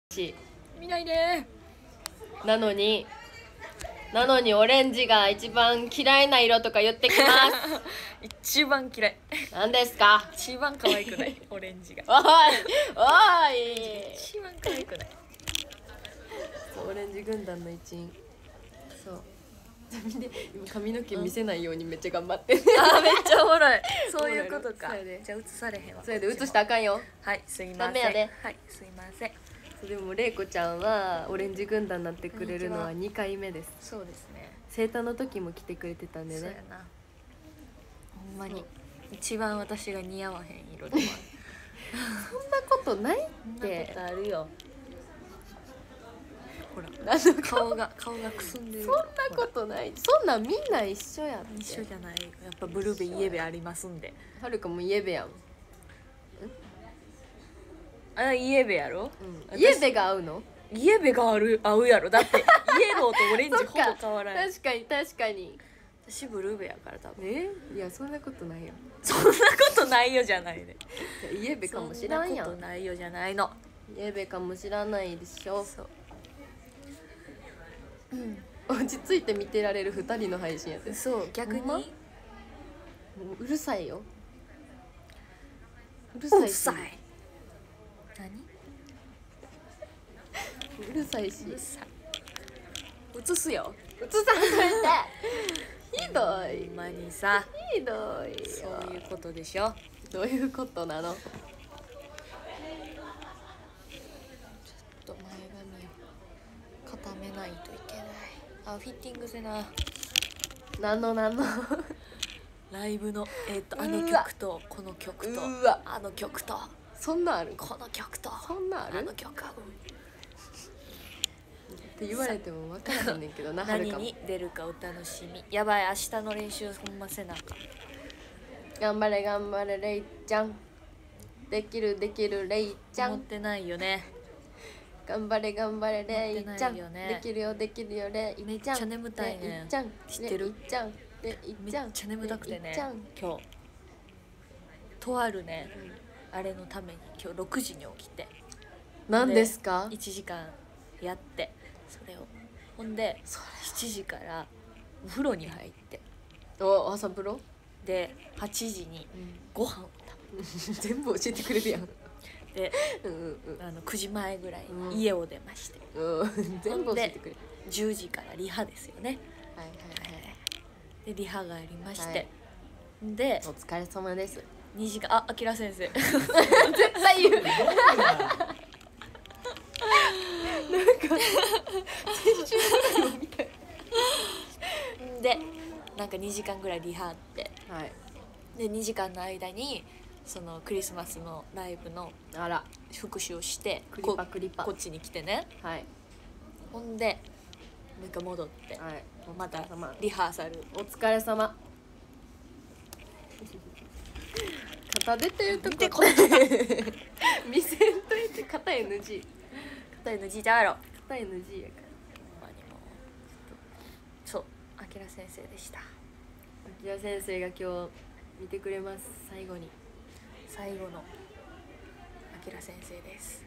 し見ないでなのにオレンジが一番嫌いな色とか言ってきま一番嫌いす何ですか一番可愛くないオレンジがおいおい一番可愛くないそうオレンジ軍団の一員そう今髪の毛見せないようにめっちゃ頑張ってるあーめっちゃおもろいそういうことかそうやでじゃあ映されへんわそれで映したらあかんよはいすいませんダメやではいすいませんでもれいこちゃんはオレンジ軍団になってくれるのは2回目です。 そうですね生誕の時も来てくれてたんでね。 そうやなほんまに一番私が似合わへん色でもそんなことないっあるて。 あるよほら何の顔がくすんでるそんなことないそんなんみんな一緒やって一緒じゃないやっぱブルベイエベありますんではるかもイエベやん、 あイエベやろ、 イエベが合うのイエベが合うやろだってイエローとオレンジほぼ変わらない確かに確かに私ブルーベやから多分いやそんなことないよそんなことないよじゃないねイエベかもしらんやそんなことないよじゃないのイエベかもしらないでしょそう落ち着いて見てられる2人の配信やってそう逆にほんまもううるさいようるうさいしるさい何うるさいしうるさい映すよ映さんといてひどいほんまにさひどいよそういうことでしょどういうことなのちょっと前髪を固めないといけないあフィッティングせななんのライブのあの曲とこの曲とうわあの曲とそんなんあるこの曲とそんなんあるあの曲って言われても分からへんねんけどなはるかも何に出るかお楽しみやばい明日の練習ほんませなあかん頑張れ頑張れレイちゃんできるできるレイちゃん思ってないよね頑張れ頑張れレイちゃん、 持ってないよねできるよできるよレイめっちゃんちゃ眠たいねレイちゃん知ってるレイちゃんレイちゃんめっちゃ眠たくてねレイちゃん今日とあるね、あれのために今日6時に起きて何ですか 1時間やってそれをほんで7時からお風呂に入ってお朝風呂で8時にご飯を全部教えてくれるやん食べて9時前ぐらいに家を出まして、 全部教えてくれる 10時からリハですよねはいはいはいでリハがありまして、 はいでお疲れ様です 2時間あきら先生絶対言うでなんか2時間ぐらいリハあってはいで2時間の間にそのクリスマスのライブのあら復習をしてクリパクリパこっちに来てねはいほんでもう一回戻って、 はいまたお疲れ様リハーサルお疲れ様肩出てるとこ見てこれ見せんといて肩 NG 肩 NG ちゃうやろ肩 NG やからほんまにもうそうあきら先生でした秋田先生が今日見てくれます最後に最後のあきら先生です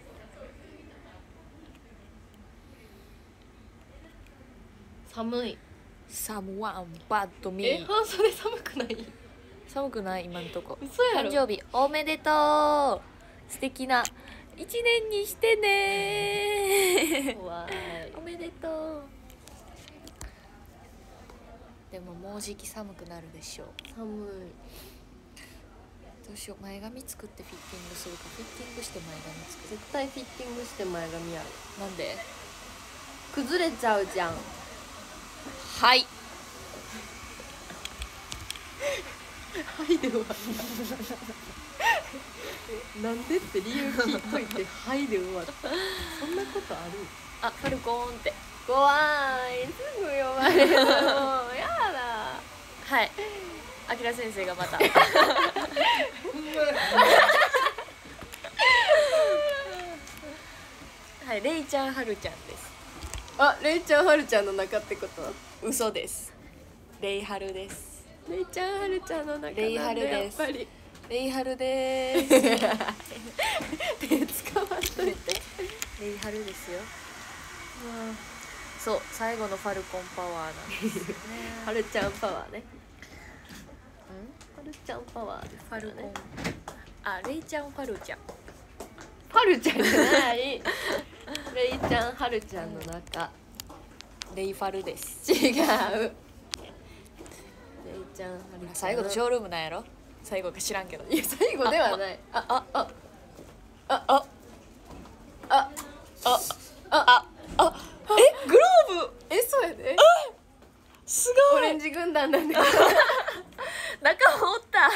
寒いサムワンバッドミー半袖寒くない寒くない今んとこ嘘やろ誕生日おめでとう素敵な一年にしてね怖いおめでとうでももうじき寒くなるでしょう寒いどうしよう前髪作ってフィッティングするかフィッティングして前髪作る絶対フィッティングして前髪やるなんで崩れちゃうじゃんはいはいで終わったなんでって理由聞いといてはいで終わったそんなことあるあファルコーンって怖いすぐ呼ばれるもうやだはいあきら先生がまたはいレイちゃんはるちゃんですあレイちゃんはるちゃんの中ってこと嘘ですレイハルですレイちゃんはるちゃんの中なんでレイハルですやっぱりレイハルです手使わんといてレイハルですよ。そう最後のファルコンパワーなんですよね。 はるちゃんパワーね。はるちゃんパワーですファルからね。 コンあレイちゃんファルちゃんはるちゃんじゃない。レイちゃんはるちゃんの中。 レイファルです。 違う。レイちゃんはるちゃん。 最後のショールームなんやろ。最後か知らんけど。 いや最後ではない。 えグローブそうやで。 すごい。 オレンジ軍団なんで。 仲間おった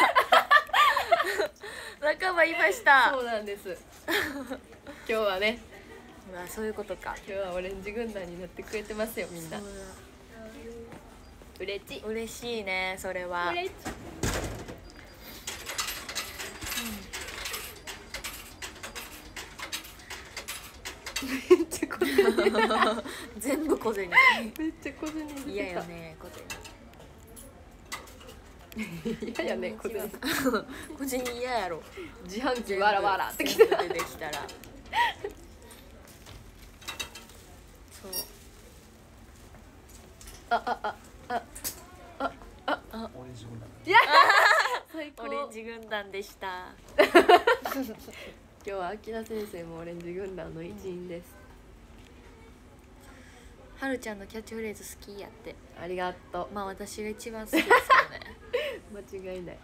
仲間いました。 そうなんです。今日はね、 うわそういうことか。 今日はオレンジ軍団になってくれてますよみんな。うれち。 嬉しいねそれは。 うれち。めっちゃ小銭。 全部小銭。 めっちゃ小銭出てた。 嫌よね小銭。 嫌やね小銭。 小銭嫌やろ。 自販機わらわらってきた。 全部出てきたら。そう。 いや最高。 オレンジ軍団でした。 今日は秋田先生もオレンジ軍団の一員です。 はるちゃんのキャッチフレーズ好きやって。 ありがとまあ私が一番好きですけどね。 う。間違いない。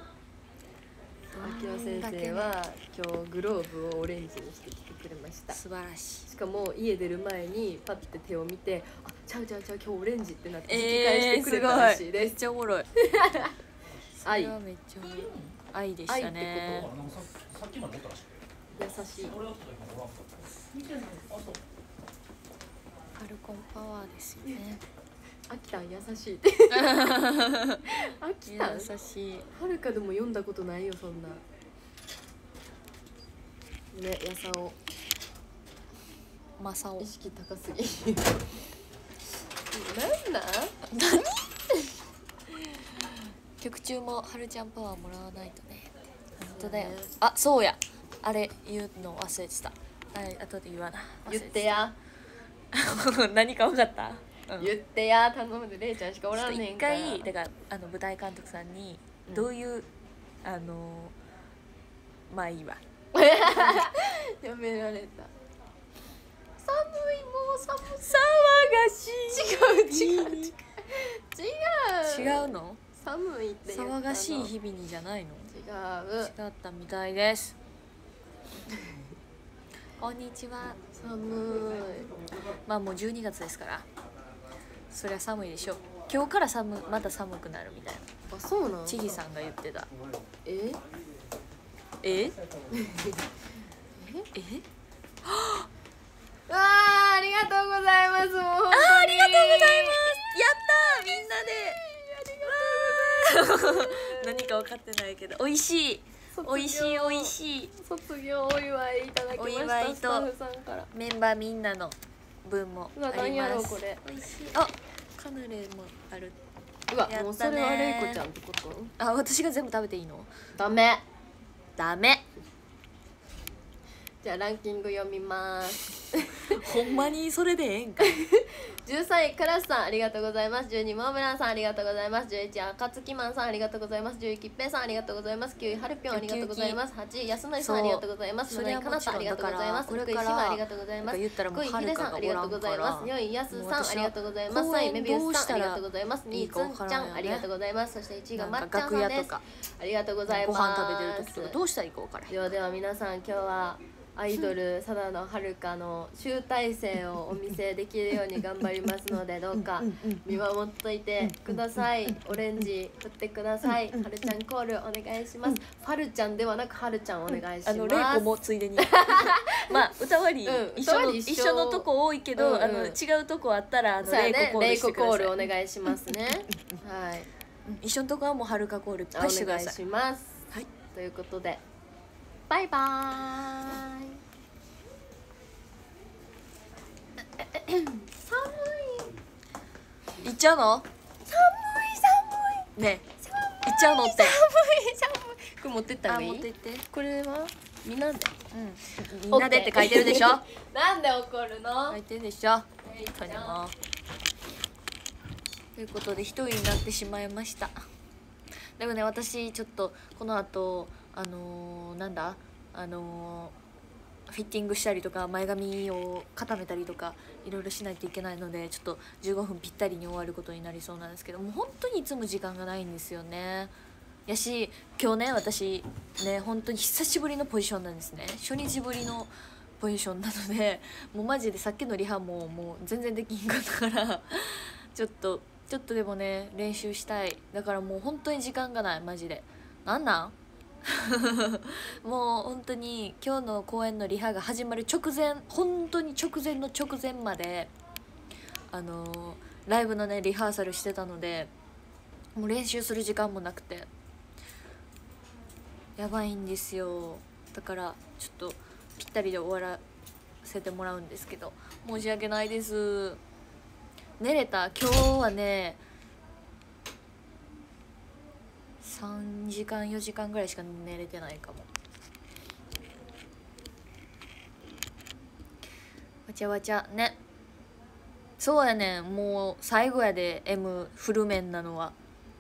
秋田先生は今日グローブをオレンジにしてきてくれました。 素晴らしい。 しかも家出る前にパッて手を見て、あ、ちゃう今日オレンジってなって引き返してくれたらしいめっです。 ちゃおもろい。 愛。 それはめっちゃおもろい。愛でしたね。 さっきまでおったらしい。 優しい。 俺だったら今おらんかった。 ファルコンパワーですよね。 秋田優しいって。秋田。 優しい。 はるかでも読んだことないよそんな。ね、やさお。 マサオ意。識高すぎ。なんなん？ 曲中もはるちゃんパワーもらわないとね。本当だよそうね。 あ、そうや。あれ言うの忘れてた。後で言わな。 言ってや。 何か分かった？ 言ってや、頼むで。れいちゃんしかおらんねん一から。 回だから舞台監督さんにどういう、まあいいわ。 やめられた。寒い、もう寒騒がしい。 い。違う。 違うの？ 寒いって言ったの。 騒がしい日々にじゃないの？ 違う。 違ったみたいです。こんにちは。 寒まあもう12月ですからそりゃ寒いでしょ。今日からまた寒くなるみたいい。あ、そうなん。 なチリさんが言ってた。 え？ ええわあ、ありがとうございます。もう本当に。 ありがとうございます。やったーみんなで。何か分かってないけど美味しい美味しい美味しい。 卒業お祝いいただきました。 お祝いとスタッフさんから。 メンバーみんなの分もうわ、 あり何やろます。 うこれ。 美味しい。あ、カヌレもある。 うわ、 やったねーもうそれはれいこちゃんってこと？ あ、私が全部食べていいの？ ダメ。 ダメ。 じゃあランキング読みます。 ほんまにそれでええんか。 13位クラスさんありがとうございます。12位モーブランさんありがとうございます。11位あかつきまんさんありがとうございます。10位きっぺいさんありがとうございます。9位はるぴょんありがとうございます。8位やすのりさんありがとうございます。7位かなさんありがとうございます。6位しまありがとうございます。 言ったらもう 5位ひでさんありがとうございます。4位やすさんありがとうございます。3位メビウスさんありがとうございます。2位つんちゃんありがとうございます。そして1位がまっちゃんさんです。ありがとうございます。 ご飯食べてる時とかどうしたらいいか分からへん。 では皆さん今日はアイドル佐田のはるかの集大成をお見せできるように頑張りますのでどうか見守っといてください。オレンジ振ってください。はるちゃんコールお願いします。はるちゃんではなくはるちゃんお願いします。 れいこもついでにまあ歌割り一緒のとこ多いけど違うとこあったられいこコールおい。 願いしますね。はい、 一緒のとこはもうはるかコールいっぱいしてください。 お願いします。 はい、 ということでバイバーイ。寒い。 行っちゃうの？ねえ行っちゃうのって。 寒い。これ持ってった方がいい？ 持ってって。 これはみんなでみんなでって書いてるでしょなんで怒るの書いてるでしょ本当にもうということで一人になってしまいました。でもね、私ちょっとこの後なんだフィッティングしたりとか前髪を固めたりとかいろいろしないといけないので、ちょっと15分ぴったりに終わることになりそうなんですけど、もう本当にいつも時間がないんですよね。やし今日ね、私ね本当に久しぶりのポジションなんですね。初日ぶりのポジションなので、もうマジでさっきのリハももう全然できんかったからちょっとでもね練習したい。だからもう本当に時間がない、マジで。なんもう本当に今日の公演のリハが始まる直前、本当に直前の直前までライブのねリハーサルしてたので、もう練習する時間もなくてやばいんですよ。だからちょっとぴったりで終わらせてもらうんですけど、申し訳ないです。寝れた？今日はね3時間4時間ぐらいしか寝れてないかも。わちゃわちゃね。そうやねん、もう最後やで M フル面なのは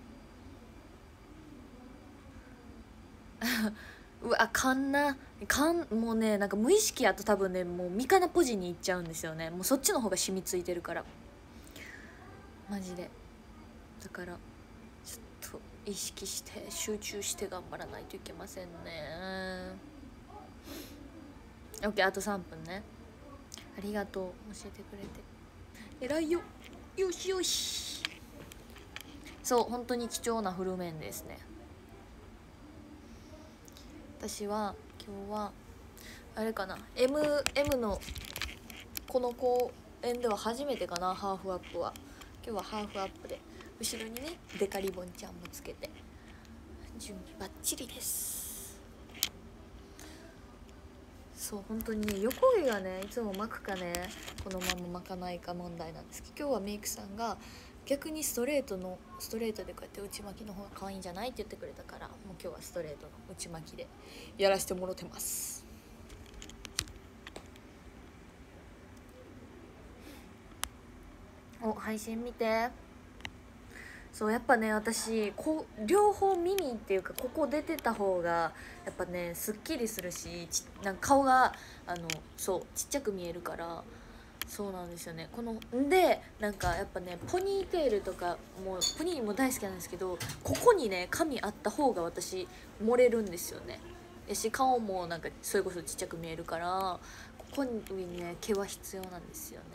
うわもうね、なんか無意識やと多分ねもうミカナポジに行っちゃうんですよね。もうそっちの方が染みついてるからマジで。だからちょっと意識して集中して頑張らないといけませんね。 OK、 あと3分ね。ありがとう、教えてくれて偉いよ。よしよし。そう、本当に貴重なフル面ですね。私は今日はあれかな、 M のこの公演では初めてかな、ハーフアップは。今日はハーフアップで後ろにねデカリボンちゃんもつけて準備バッチリです。そう、本当にね横毛がねいつも巻くかねこのまま巻かないか問題なんですけど、今日はメイクさんが逆にストレートでこうやって内巻きの方が可愛いんじゃないって言ってくれたから、もう今日はストレートの内巻きでやらせてもらってます。お、配信見て。そうやっぱね、私両方耳っていうかここ出てた方がやっぱねすっきりするし、なんか顔がそうちっちゃく見えるから、そうなんですよね。でなんかやっぱねポニーテールとかもポニーも大好きなんですけど、ここにね髪あった方が私漏れるんですよね。やし顔もなんかそれこそちっちゃく見えるから、ここにね毛は必要なんですよね。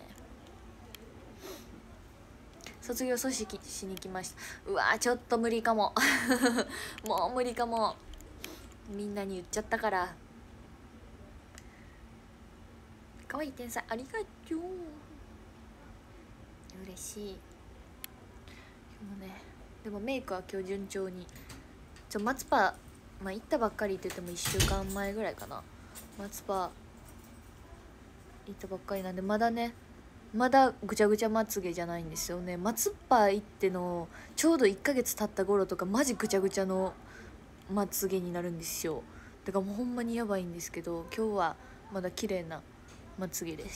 卒業組織しに来ました。うわーちょっと無理かももう無理かも、みんなに言っちゃったから。可愛い天才ありがとう、嬉しい。でもね、でもメイクは今日順調に松パー、行ったばっかりって言っても1週間前ぐらいかな、松パー行ったばっかりなんでまだぐちゃぐちゃまつげじゃないんですよね。松っぱ行ってのちょうど1ヶ月経った頃とかマジぐちゃぐちゃのまつげになるんですよ。だからもうほんまにやばいんですけど、今日はまだ綺麗なまつげです。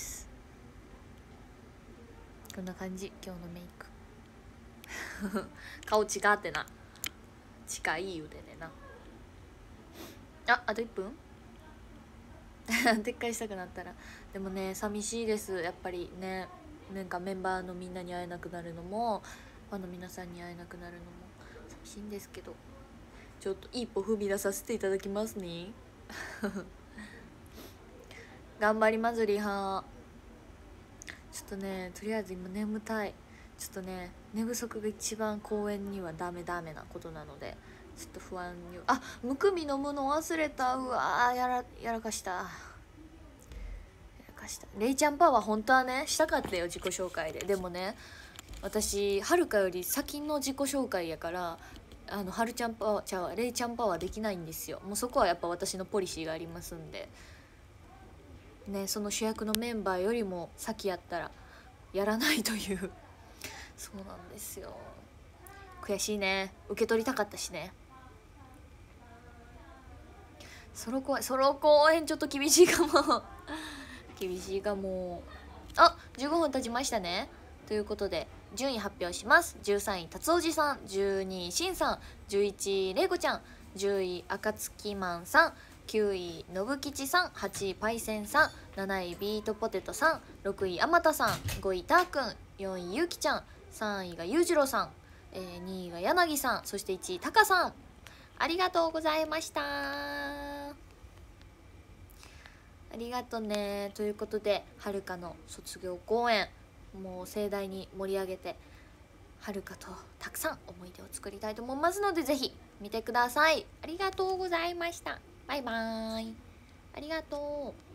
こんな感じ、今日のメイク顔違ってな、近い言うてねな。あと1分撤回したくなったら。でもね寂しいです、やっぱりね。なんかメンバーのみんなに会えなくなるのもファンの皆さんに会えなくなるのも寂しいんですけど、ちょっと一歩踏み出させていただきますね頑張りますリハ。ちょっとねとりあえず今眠たい。ちょっとね寝不足が一番公演にはダメなことなので、ちょっと不安に。むくみ飲むの忘れた。うわーやらかしたレイちゃんパワー本当はねしたかったよ、自己紹介で。でもね私はるかより先の自己紹介やから、はるちゃんパワーレイちゃんパワーできないんですよ。もうそこはやっぱ私のポリシーがありますんでね、その主役のメンバーよりも先やったらやらないというそうなんですよ。悔しいね、受け取りたかったしね。 ソロ公演ちょっと厳しいかも厳しいかも。あ、15分経ちましたね。ということで順位発表します。13位達おじさん、12位しんさん、11位れいこちゃん、10位あかつきマンさん、9位のぶきちさん、8位パイセンさん、7位ビートポテトさん、6位あまたさん、5位たーくん、4位ゆうきちゃん、3位がゆうじろうさん、2位がやなぎさん、そして1位たかさん。ありがとうございました。ありがとね。ということではるかの卒業公演、もう盛大に盛り上げてはるかとたくさん思い出を作りたいと思いますので、ぜひ見てください。ありがとうございました。バイバーイ。ありがとう。